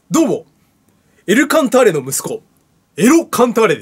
どうも、エル・カンターレの息子、エロ・カンターレです。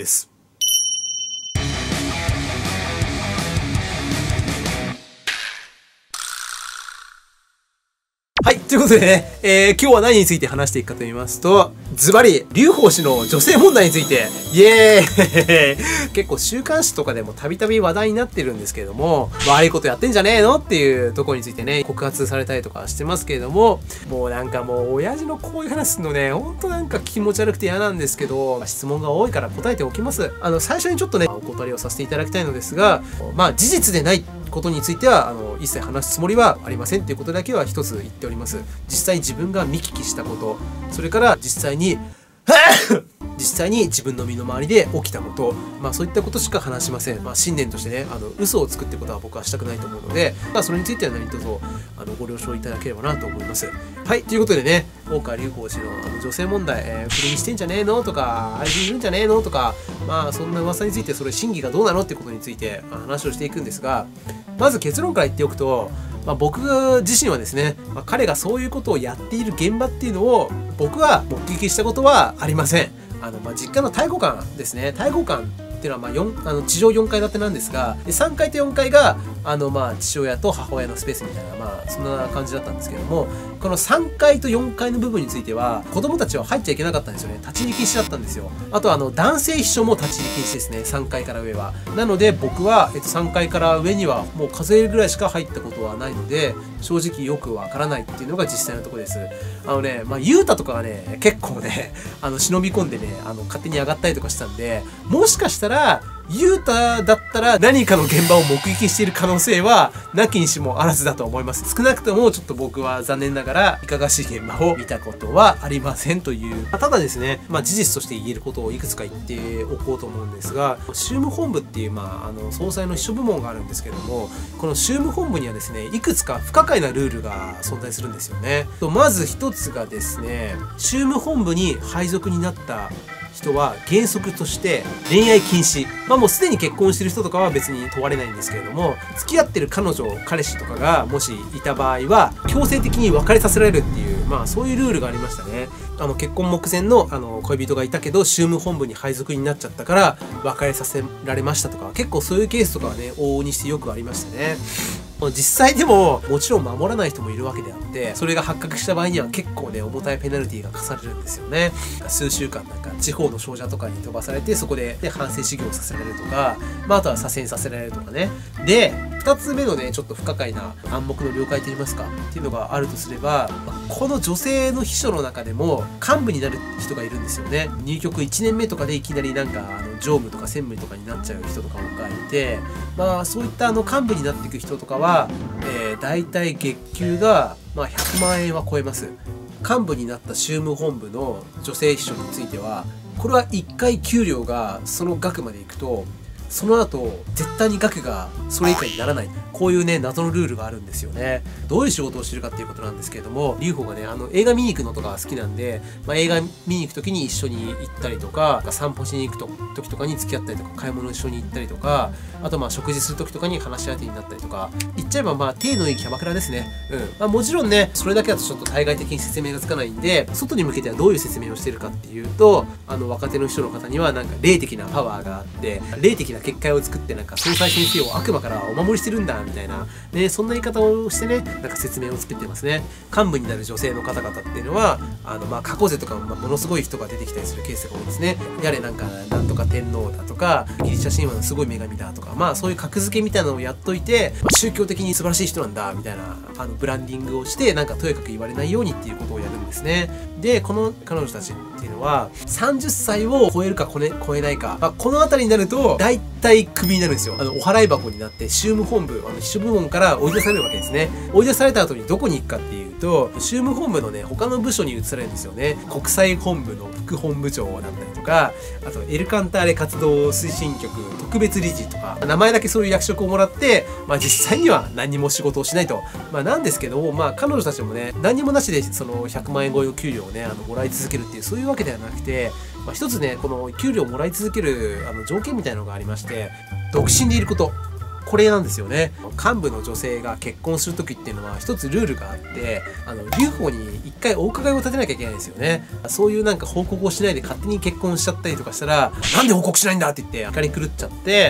はい、ということでね、今日は何について話していくかと言いますと、ズバリ、劉邦氏の女性問題について、イエーイ結構週刊誌とかでもたびたび話題になってるんですけれども、悪いことやってんじゃねえのっていうところについてね、告発されたりとかしてますけれども、もうなんかもう親父のこういう話するのね、ほんとなんか気持ち悪くて嫌なんですけど、質問が多いから答えておきます。最初にちょっとね、お断りをさせていただきたいのですが、まあ事実でないことについては一切話すつもりはありませんっていうことだけは一つ言っております。実際に自分が見聞きしたこと、それから実際に自分の身の回りで起きたこと、まあそういったことしか話しません。まあ信念としてね、嘘をつくってことは僕はしたくないと思うので、まあそれについては何卒ご了承いただければなと思います。はい、ということでね、大川隆法氏の女性問題、不倫してんじゃねえのとか、愛人いるんじゃねえのとか、まあそんな噂についてそれ真偽がどうなのってことについて話をしていくんですが、まず結論から言っておくと、僕自身はですね、彼がそういうことをやっている現場っていうのを僕は目撃したことはありません。実家の太鼓館ですね。太鼓館っていうのは地上4階建てなんですが、3階と4階が父親と母親のスペースみたいな、そんな感じだったんですけども、この3階と4階の部分については子供たちは入っちゃいけなかったんですよね。立ち入り禁止だったんですよ。あと男性秘書も立ち入り禁止ですね。3階から上は。なので僕は、3階から上にはもう数えるぐらいしか入ったことはないので、正直よくわからないっていうのが実際のところです。ユータとかがね、結構ね、忍び込んでね、勝手に上がったりとかしたんで、もしかしたら、ユータだったら何かの現場を目撃している可能性はなきにしもあらずだと思います。少なくともちょっと僕は残念ながらいかがわしい現場を見たことはありませんという。ただですね、事実として言えることをいくつか言っておこうと思うんですが、宗務本部っていう、総裁の秘書部門があるんですけども、この宗務本部にはですね、いくつか不可解なルールが存在するんですよね。まず一つがですね、宗務本部に配属になった人は原則として恋愛禁止。もうすでに結婚してる人とかは別に問われないんですけれども、付き合ってる彼女、彼氏とかがもしいた場合は強制的に別れさせられるっていう、そういうルールがありましたね。結婚目前の恋人がいたけど宗務本部に配属になっちゃったから別れさせられましたとか、結構そういうケースとかはね、往々にしてよくありましたね。実際でももちろん守らない人もいるわけであって、それが発覚した場合には結構ね、重たいペナルティが課されるんですよね。数週間なんか地方の商社とかに飛ばされて、そこで反省修行させられるとか、あとは左遷させられるとかね。で、2つ目のね、ちょっと不可解な暗黙の了解といいますかっていうのがあるとすれば、この女性の秘書の中でも幹部になる人がいるんですよね。入局1年目とかでいきなりなんか常務とか専務とかになっちゃう人とかがいて、そういった幹部になっていく人とかは、だいたい月給が100万円は超えます。幹部になった宗務本部の女性秘書については、これは1回給料がその額までいくと、その後絶対に額がそれ以下にならない、こういうね、謎のルールがあるんですよね。どういう仕事をしてるかっていうことなんですけれども、劉邦がね、映画見に行くのとか好きなんで、映画見に行く時に一緒に行ったりとか、散歩しに行く時とかに付き合ったりとか、買い物一緒に行ったりとか、あと食事する時とかに話し相手になったりとか、言っちゃえば体のいいキャバクラですね。もちろんね、それだけだとちょっと対外的に説明がつかないんで、外に向けてはどういう説明をしてるかっていうと、若手の人の方にはなんか霊的なパワーがあって、霊的な結界を作ってなんか総裁先生を悪魔からお守りしてるんだみたいな、ね、そんな言い方をしてね、なんか説明を作ってますね。幹部になる女性の方々っていうのは過去世とかもものすごい人が出てきたりするケースが多いですね。やれなんとか天皇だとかギリシャ神話のすごい女神だとか、そういう格付けみたいなのをやっといて、宗教的に素晴らしい人なんだみたいなブランディングをして、なんかとにかく言われないようにっていうことをやるんですね。で、この彼女たちっていうのは30歳を超えるか超えないか、この辺りになると大体クビになるんですよ。お払い箱になって宗務本部、秘書部門から追い出されるわけですね。追い出された後にどこに行くかっていうと、宗務本部のね、他の部署に移されるんですよね。国際本部の副本部長だったりとか、あとエルカンターレ活動推進局特別理事とか、名前だけそういう役職をもらって、実際には何も仕事をしないと。なんですけど、彼女たちもね、何もなしでその100万円超えの給料をね、もらい続けるっていう、そういうわけではなくて、一つね、この給料をもらい続ける条件みたいなのがありまして、独身でいること。これなんですよね。幹部の女性が結婚する時っていうのは一つルールがあって、劉邦に言っ回お伺いを立てなきゃいけないんですよね。そういうなんか報告をしないで勝手に結婚しちゃったりとかしたら、なんで報告しないんだって言って怒り狂っちゃって、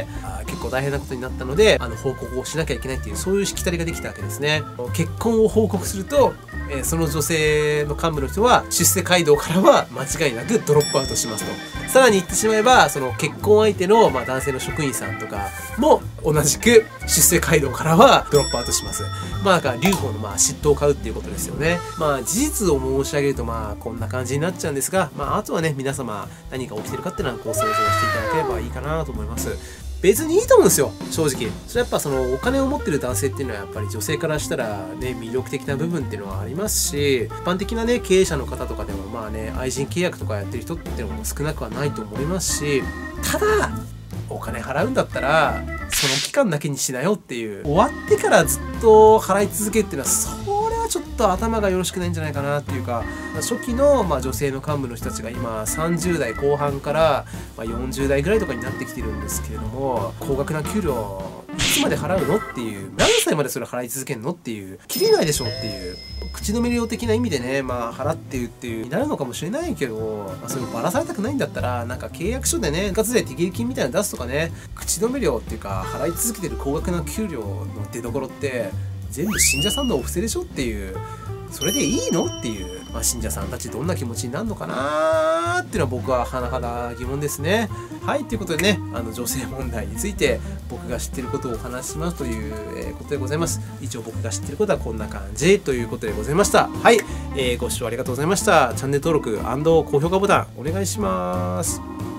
結構大変なことになったので、報告をしなきゃいけないっていう、そういうしきたりができたわけですね。結婚を報告すると、その女性の幹部の人は出世街道からは間違いなくドロップアウトしますと。さらに言ってしまえば、その結婚相手の、男性の職員さんとかも同じく出世街道からはドロップアウトします。だから劉邦の嫉妬を買うっていうことですよね。事実を申し上げるとこんな感じになっちゃうんですが、あとはね、皆様何が起きてるかっていうのはご想像していただければいいかなと思います。別にいいと思うんですよ、正直。それやっぱそのお金を持ってる男性っていうのはやっぱり女性からしたらね、魅力的な部分っていうのはありますし、一般的なね、経営者の方とかでも愛人契約とかやってる人っていうのも少なくはないと思いますし、ただ、お金払うんだったら、その期間だけにしなよっていう、終わってからずっと払い続けっていうのは、それはちょっと頭がよろしくないんじゃないかなっていうか、初期の女性の幹部の人たちが今30代後半から40代ぐらいとかになってきてるんですけれども、高額な給料いつまで払うのっていう、何歳までそれ払い続けるのっていう、切れないでしょっていう、口止め料的な意味でね、払ってるっていうになるのかもしれないけど、それをばらされたくないんだったら、なんか契約書でね、一括で手切り金みたいなの出すとかね、口止め料っていうか、払い続けてる高額な給料の出所って、全部信者さんのお布施でしょっていう、それでいいのっていう、信者さんたちどんな気持ちになるのかなーっていうのは僕は甚だ疑問ですね。はい、ということでね、女性問題について僕が知っていることをお話ししますという、ことでございます。一応僕が知っていることはこんな感じということでございました。はい、ご視聴ありがとうございました。チャンネル登録&高評価ボタンお願いします。